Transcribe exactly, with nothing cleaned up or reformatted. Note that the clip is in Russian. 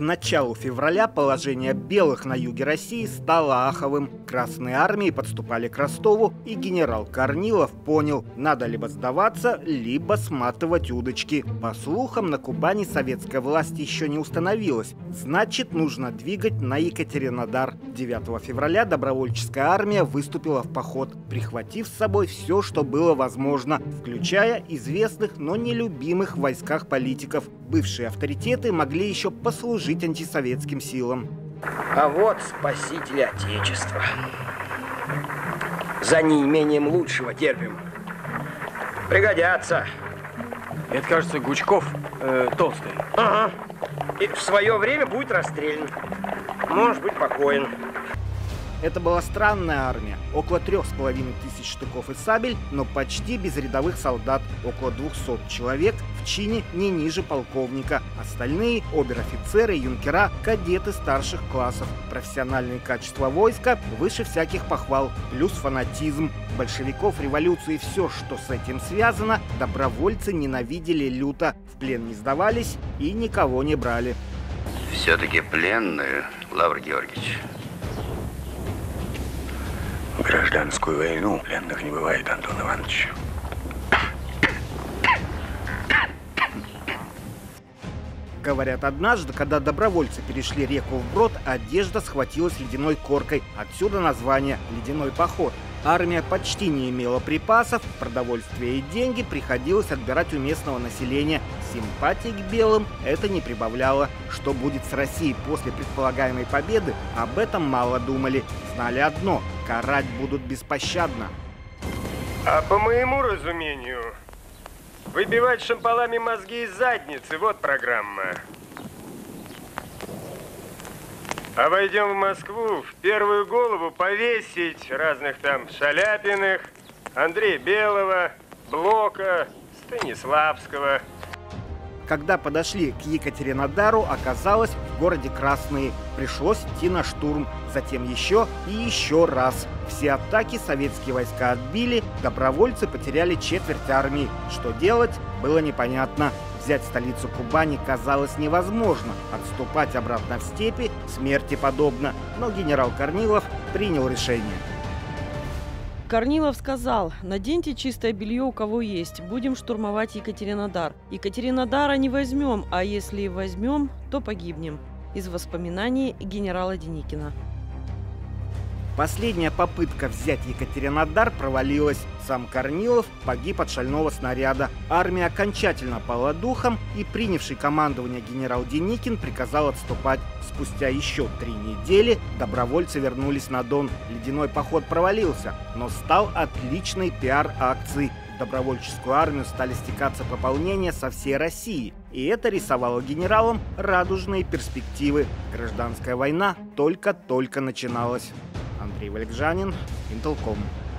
началу февраля положение белых на юге России стало аховым. Красные армии подступали к Ростову, и генерал Корнилов понял, надо либо сдаваться, либо сматывать удочки. По слухам, на Кубани советская власть еще не установилась. Значит, нужно двигать на Екатеринодар. девятого февраля добровольческая армия выступила в поход, прихватив с собой все, что было возможно, включая известных, но нелюбимых в войсках политиков. Бывшие авторитеты могли еще послужить антисоветским силам. А вот спасители Отечества. За неимением лучшего терпим. Пригодятся. Это, кажется, Гучков э, толстый. Ага. И в свое время будет расстрелян. Может быть покоен. Это была странная армия. Около трех с половиной тысяч штыков и сабель, но почти без рядовых солдат. Около двухсот человек в чине не ниже полковника. Остальные – обер-офицеры, юнкера, кадеты старших классов. Профессиональные качества войска выше всяких похвал. Плюс фанатизм. Большевиков, революцию и все, что с этим связано, добровольцы ненавидели люто. В плен не сдавались и никого не брали. Все-таки пленные, Лавр Георгиевич. В гражданскую войну пленных не бывает, Антон Иванович. Говорят, однажды, когда добровольцы перешли реку вброд, одежда схватилась ледяной коркой. Отсюда название «Ледяной поход». Армия почти не имела припасов, продовольствие и деньги приходилось отбирать у местного населения. Симпатий к белым это не прибавляло. Что будет с Россией после предполагаемой победы, об этом мало думали. Знали одно – карать будут беспощадно. А по моему разумению, выбивать шампалами мозги из задницы – вот программа. А войдем в Москву, в первую голову повесить разных там Шаляпиных, Андрея Белого, Блока, Станиславского. Когда подошли к Екатеринодару, оказалось, в городе красные. Пришлось идти на штурм, затем еще и еще раз. Все атаки советские войска отбили, добровольцы потеряли четверть армии. Что делать, было непонятно. Взять столицу Кубани казалось невозможно. Отступать обратно в степи смерти подобно. Но генерал Корнилов принял решение. Корнилов сказал: наденьте чистое белье у кого есть, будем штурмовать Екатеринодар. Екатеринодара не возьмем, а если возьмем, то погибнем. Из воспоминаний генерала Деникина. Последняя попытка взять Екатеринодар провалилась. Сам Корнилов погиб от шального снаряда. Армия окончательно пала духом, и принявший командование генерал Деникин приказал отступать. Спустя еще три недели добровольцы вернулись на Дон. Ледяной поход провалился, но стал отличной пиар-акцией. В добровольческую армию стали стекаться пополнения со всей России. И это рисовало генералам радужные перспективы. Гражданская война только-только начиналась. Андрей Валикжанин, Интелком.